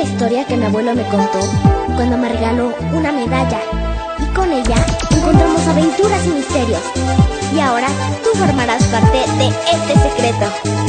la historia que mi abuelo me contó cuando me regaló una medalla y con ella encontramos aventuras y misterios. Y ahora tú formarás parte de este secreto.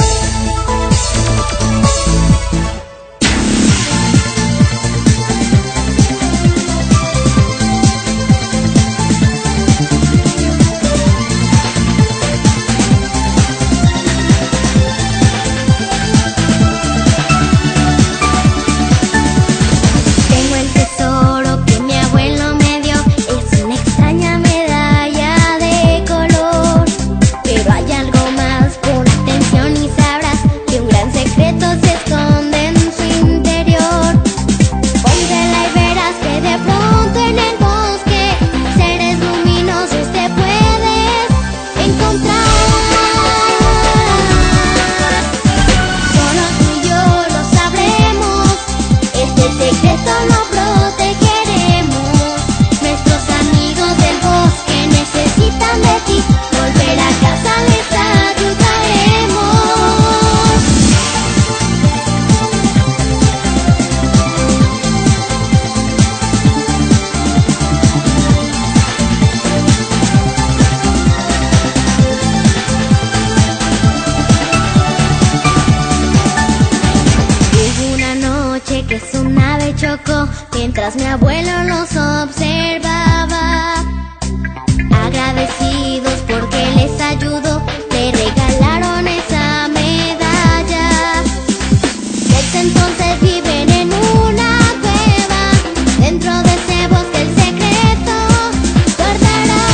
Que su nave chocó mientras mi abuelo los observaba. Agradecidos porque les ayudó, le regalaron esa medalla. Desde entonces viven en una cueva, dentro de ese bosque el secreto guardará.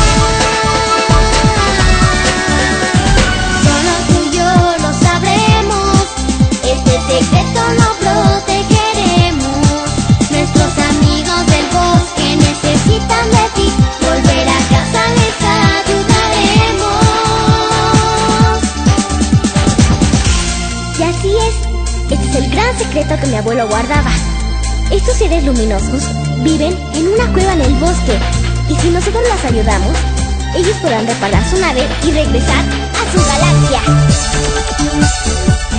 Solo tú y yo lo sabremos, este secreto lo protege. Y así es, este es el gran secreto que mi abuelo guardaba. Estos seres luminosos viven en una cueva en el bosque y si nosotros los ayudamos, ellos podrán reparar su nave y regresar a su galaxia.